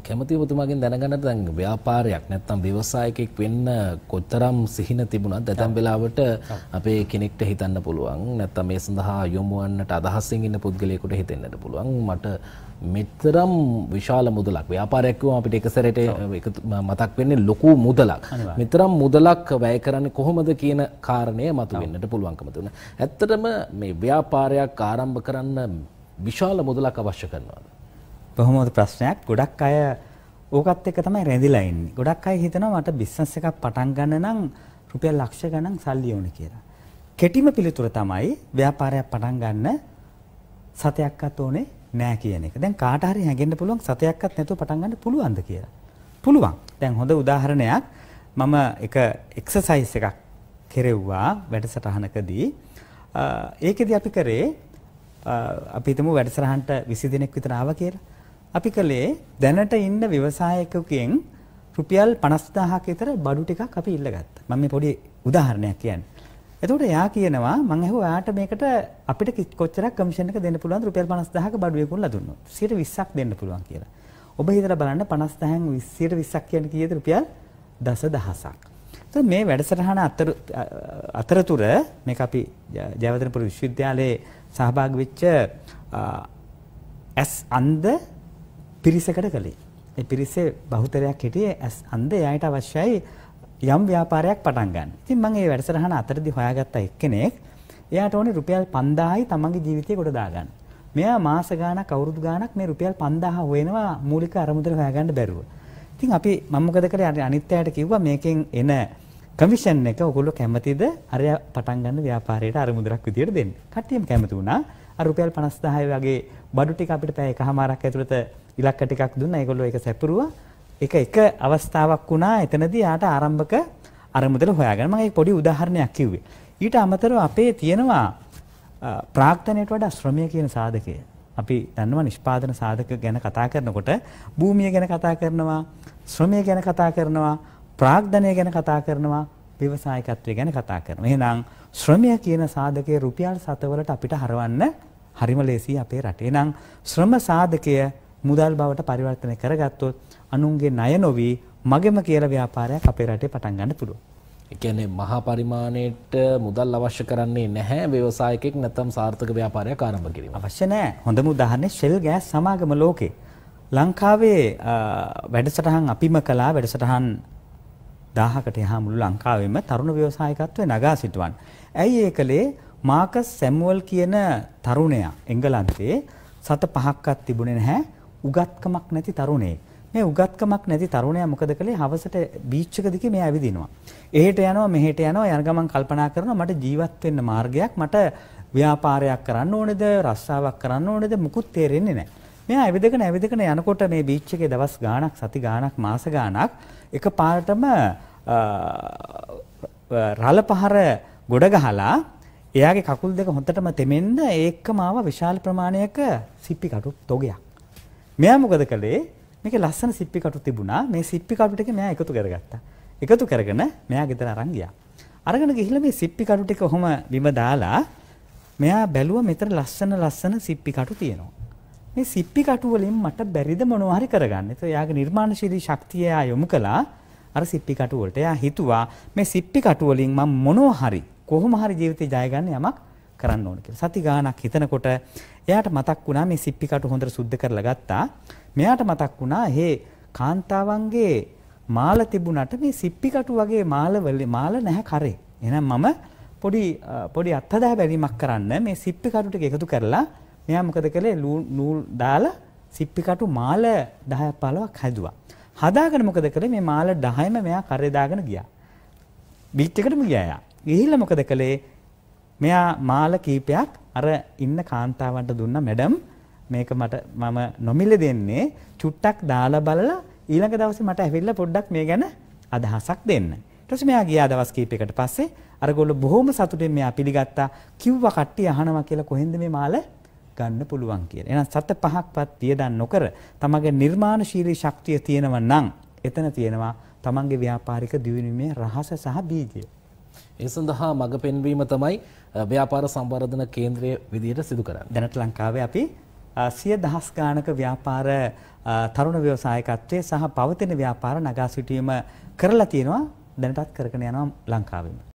කැමති ඔබතුමාගෙන් දැනගන්න දැන් ව්‍යාපාරයක් නැත්නම් ව්‍යවසායකෙක් වෙන්න කොතරම් සිහින තිබුණත් ඇතැම් වෙලාවට අපේ කෙනෙක්ට හිතන්න පුළුවන් නැත්නම් මේ සඳහා යොමු වන්නට අදහසින් ඉන්න පුද්ගලයෙකුට හිතෙන්නට පුළුවන් මට මෙතරම් විශාල මුදලක් ව්‍යාපාරයක් කිව්වම අපිට එක සැරේට මතක් වෙන්නේ ලොකු මුදලක්. මෙතරම් මුදලක් වැය කරන්නේ කොහොමද කියන කාරණය මතුවෙන්නට පුළුවන්කම තුන. ඇත්තටම මේ ව්‍යාපාරයක් ආරම්භ කරන්න විශාල මුදලක් අවශ්‍ය කරනවාද? බොහොම හොඳ ප්‍රශ්නයක්. ගොඩක් අය ඕකත් එක්ක තමයි රැඳිලා ඉන්නේ. ගොඩක් අය හිතනවා මට බිස්නස් එකක් පටන් ගන්න නම් රුපියල් ලක්ෂ ගණන් සල්ලි ඕනේ කියලා. කෙටිම පිළිතුර තමයි ව්‍යාපාරයක් පටන් ගන්න සතයක්වත් ඕනේ නෑ කියන එක. දැන් කාට හරි හැඟෙන්න පුළුවන් සතයක්වත් නැතුව පටන් ගන්න පුළුවන්ද කියලා. පුළුවන්. දැන් හොඳ උදාහරණයක් මම එක එක්සර්සයිස් එකක් කෙරෙව්වා වැඩසටහනකදී. ඒකෙදි අපි කරේ අපි හිතමු වැඩසටහනට 20 දෙනෙක් විතර ආවා කියලා. අපි කළේ දැනට ඉන්න ව්‍යවසායකයෙකුගෙන් රුපියල් 50000ක් විතර බඩු ටිකක් අපි ඉල්ලගත්තා. මම මේ පොඩි උදාහරණයක් කියන්නේ. එතකොට එයා කියනවා මම ඇහුවා එයාට මේකට අපිට කොච්චරක් කමිෂන් එක දෙන්න පුළුවන්ද රුපියල් 50000ක බඩු එකකුල්ලා දුන්නොත් 120ක් දෙන්න පුළුවන් කියලා. ඔබ හිතලා බලන්න 50000න් 120ක් කියන්නේ කීයද රුපියල් 10000ක්. එතකොට මේ වැඩසටහන අතරතුර මේක අපි ජයවර්ධනපුර විශ්වවිද්‍යාලයේ සහභාගී වෙච්ච ඇස් අන්ධ පිරිසකට කළේ. ඒ පිරිසේ බහුතරයක් හිටියේ ඇස් අන්ධ එයාට අවශ්‍යයි යම් ව්‍යාපාරයක් පටන් ගන්න. ඉතින් මම මේ වැඩසටහන අතරදී හොයාගත්ත එක්කෙනෙක් එයාට ඕනේ රුපියල් 5000යි තමන්ගේ ජීවිතේ කොට දාගන්න. මෙයා මාස ගාණක් අවුරුදු ගාණක් මේ රුපියල් 5000 හොයනවා මූලික අරමුදල හොයාගන්න බැරුව. ඉතින් අපි මම මොකද කරේ අනිත් අයට කිව්වා මේකෙන් එන කමිෂන් එක ඔයගොල්ලෝ කැමතිද අර පටන් ගන්න ව්‍යාපාරයට අරමුදලක් විදියට දෙන්න. කට්ටියම කැමති වුණා. අර රුපියල් 50000 වගේ බඩු ටික අපිට පැය එකමාරක් ඇතුළත ඉලක්ක ටිකක් දුන්නා. ඒගොල්ලෝ ඒක සැපරුවා. එක අවස්ථාවක් වුණා එතනදී යාට ආරම්භක අරමුදල හොයාගන්න. මම ඒක පොඩි උදාහරණයක් කිව්වේ. ඊට අමතරව අපේ තියෙනවා ප්‍රාග්ධනයට වඩා ශ්‍රමය කියන සාධකය. අපි දන්නවා නිෂ්පාදන සාධක ගැන කතා කරනකොට භූමිය ගැන කතා කරනවා, ශ්‍රමය ගැන කතා කරනවා, ප්‍රාග්ධනය ගැන කතා කරනවා, ව්‍යවසායිකත්වය ගැන කතා කරනවා. එහෙනම් ශ්‍රමය කියන සාධකයේ රුපියල් සතවලට අපිට හරවන්න හරිම ලේසියි අපේ රටේ. එහෙනම් ශ්‍රම සාධකය මුදල් බවට පරිවර්තනය කරගත්තොත් අනුන්ගේ ණය නොවි මගෙම කියලා ව්‍යාපාරයක් අපේ රටේ පටන් ගන්න පුළුවන්. ඒ කියන්නේ මහා පරිමාණයට මුදල් අවශ්‍ය කරන්නේ නැහැ ව්‍යවසායකෙක් නැත්නම් සාර්ථක ව්‍යාපාරයක් ආරම්භ කිරීම. අවශ්‍ය නැහැ. හොඳම උදාහරණය ෂෙල් ගෑස් සමාගම ලෝකේ. ලංකාවේ වැඩසටහන් අපිම කළා වැඩසටහන් 1000කට එහා මුළු ලංකාවෙම තරුණ ව්‍යවසායකත්වයේ නගා සිටවන්න. ඇයි ඒකලේ මාකස් සැමුවල් කියන තරුණයා එංගලන්තයේ සත 5ක්වත් තිබුණේ නැහැ උගත්කමක් නැති තරුණයෙක්. මේ උගත්කමක් නැති තරුණයා මොකද කළේ? හවසට බීච් එක දිගේ මෙයා ඇවිදිනවා. එහෙට යනවා මෙහෙට යනවා යන ගමන් කල්පනා කරනවා මට ජීවත් වෙන්න මාර්ගයක් මට ව්‍යාපාරයක් කරන්න ඕනේද රස්සාවක් කරන්න ඕනේද මුකුත් තේරෙන්නේ නැහැ. මෙයා ඇවිදගෙන යනකොට මේ බීච් එකේ දවස් ගාණක් සති ගාණක් මාස ගාණක් එකපාරටම රළ පහර ගොඩ ගහලා එයාගේ කකුල් දෙක හොඳටම තෙමෙන්න ඒකම ආව විශාල ප්‍රමාණයක සිප්පි කටු තොගයක්. මෙයා මොකද කළේ? මේකේ ලස්සන සිප්පි කටු තිබුණා. මේ සිප්පි කටු ටික මෙයා එකතු කරගත්තා. එකතු කරගෙන මෙයා ගෙදර අරන් ගියා. අරගෙන ගිහිල්ලා මේ සිප්පි කටු ටික ඔහොම බිම දාලා මෙයා බැලුවා මෙතන ලස්සන සිප්පි කටු තියෙනවා. මේ සිප්පි කටු වලින් මට බැරිද මොනවා හරි කරගන්න. ඒක එයාගේ නිර්මාණශීලී ශක්තිය යොමු කළා අර සිප්පි කටු වලට. එයා හිතුවා මේ සිප්පි කටු වලින් මම මොනවා හරි කොහොම හරි ජීවිතේ ජය ගන්න යමක් කරන්න ඕන කියලා. සති ගාණක් හිතනකොට එයාට මතක් වුණා මේ සිප්පි කටු හොඳට සුද්ධ කරලා ගත්තා. මෙයාට මතක් වුණා හේ කාන්තාවන්ගේ මාල තිබුණාට මේ සිප්පි කටු වගේ මාල නැහැ කරේ. එහෙනම් මම පොඩි අත්හදා බැලීමක් කරන්න මේ සිප්පි කටු ටික එකතු කරලා මෙයා මොකද කළේ? නූල් දාලා සිප්පි කටු මාල 10ක් 15ක් හැදුවා. හදාගෙන මොකද කළේ? මේ මාල 10ම මෙයා කරේ දාගෙන ගියා. බීච් එකටම ගියා යා. ගිහිල්ලා මොකද කළේ? මෙයා මාල කීපයක් අර ඉන්න කාන්තාවන්ට දුන්නා. මැඩම් මේක මම නොමිලේ දෙන්නේ චුට්ටක් දාලා බලලා ඊළඟ දවසේ මට ඇවිල්ලා පොඩ්ඩක් මේ ගැන අදහසක් දෙන්න. ඊට පස්සේ මෙයා ගියා දවස් කීපයකට පස්සේ අරගොල්ලෝ බොහොම සතුටින් මෙයා පිළිගත්තා. කිව්වා කට්ටිය අහනවා කියලා කොහෙන්ද මේ මාල ගන්න පුළුවන් කියලා. එහෙනම් සත පහක්වත් පියදන් නොකර තමගේ නිර්මාණශීලී ශක්තිය තියෙනවා නම් එතන තියෙනවා තමන්ගේ ව්‍යාපාරික දියුණුවේ රහස සහ බීජය. ඒ සඳහා මඟ පෙන්වීම තමයි ව්‍යාපාර සංවර්ධන කේන්ද්‍රය විදියට සිදු කරන්නේ. දැනට ලංකාවේ අපි සිය දහස් ගානක ව්‍යාපාර තරුණ ව්‍යවසායකත්වයේ සහ පවතින ව්‍යාපාර නගා සිටීම කරලා තියෙනවා දැනටත් කරගෙන යනවා ලංකාවෙම.